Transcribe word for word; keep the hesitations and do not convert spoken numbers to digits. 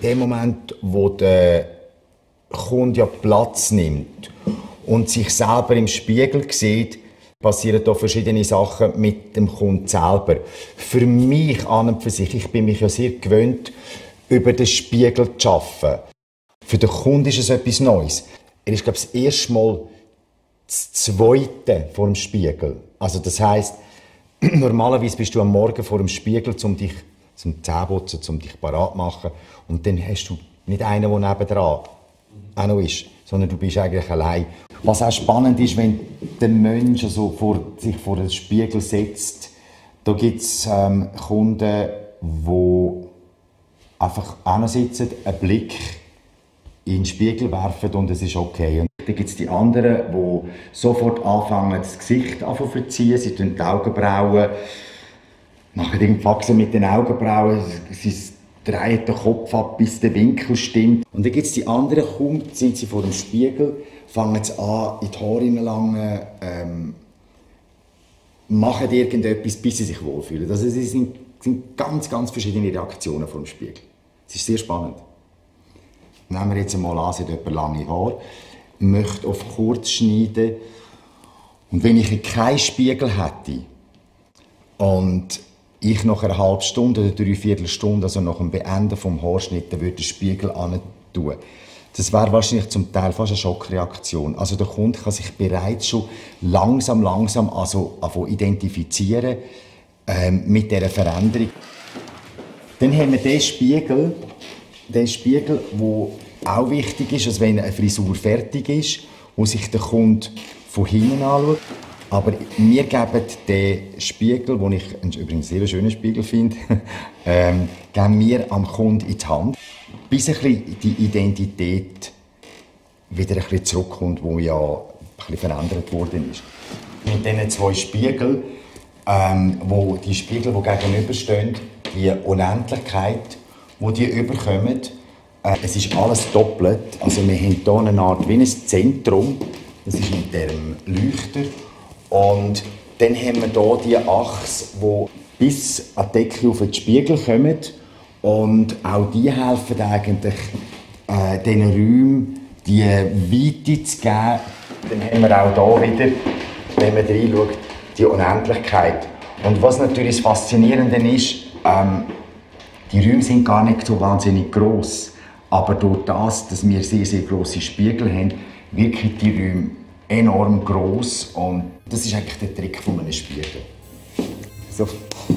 dem Moment, wo der Kunde ja Platz nimmt und sich selber im Spiegel sieht, passieren da verschiedene Sachen mit dem Kunden selber. Für mich an und für sich, ich bin mich ja sehr gewöhnt, über den Spiegel zu arbeiten. Für den Kunden ist es etwas Neues. Er ist, glaube ich, das erste Mal das Zweite vor dem Spiegel. Also das heisst, normalerweise bist du am Morgen vor dem Spiegel, um dich zum Zähneputzen, um dich parat zu machen. Und dann hast du nicht einen, der nebendran auch noch ist, sondern du bist eigentlich allein. Was auch spannend ist, wenn der Mensch also vor, sich vor den Spiegel setzt, da gibt es ähm, Kunden, die einfach sitzen, einen Blick in den Spiegel werfen und es ist okay. Und dann gibt es die anderen, die sofort anfangen, das Gesicht zu verziehen, sie tun die Augenbrauen, nachher wachsen mit den Augenbrauen, sie drehen den Kopf ab, bis der Winkel stimmt. Und dann gibt es die anderen, kaum sind sie vor dem Spiegel, fangen sie an, in die Haare hineinlangen, ähm, machen irgendetwas, bis sie sich wohlfühlen. Also es sind, sind ganz, ganz verschiedene Reaktionen vor dem Spiegel. Es ist sehr spannend. Nehmen wir jetzt einmal an, sie hat jemand lange Haare, möchte auf kurz schneiden. Und wenn ich keinen Spiegel hätte und ich nach einer halben Stunde oder dreiviertel Stunde, also nach dem Beenden des Haarschnitts, würde den Spiegel tun. Das wäre wahrscheinlich zum Teil fast eine Schockreaktion. Also der Kunde kann sich bereits schon langsam, langsam also identifizieren ähm, mit dieser Veränderung. Dann haben wir den Spiegel, den Spiegel, der auch wichtig ist, als wenn eine Frisur fertig ist, wo sich der Kunde von hinten anschaut. Aber wir geben den Spiegel, den ich übrigens einen sehr schönen Spiegel finde, ähm, geben wir am Kunden in die Hand, bis ein bisschen die Identität wieder ein bisschen zurückkommt, die ja ein bisschen verändert worden ist. Mit diesen zwei Spiegeln, ähm, wo die Spiegel, die gegenüberstehen, die Unendlichkeit, die die überkommen, äh, es ist alles doppelt. Also wir haben hier eine Art wie ein Zentrum, das ist mit dem Leuchter. Und dann haben wir hier die Achse, die bis an die Decke auf den Spiegel kommt. Und auch die helfen eigentlich, äh, diesen Räumen die Weite zu geben. Dann haben wir auch hier wieder, wenn man reinschaut, die Unendlichkeit. Und was natürlich das Faszinierende ist, ähm, die Räume sind gar nicht so wahnsinnig gross. Aber durch das, dass wir sehr, sehr grosse Spiegel haben, wirken die Räume enorm gross. Und das ist eigentlich der Trick von einem Spiegel. So.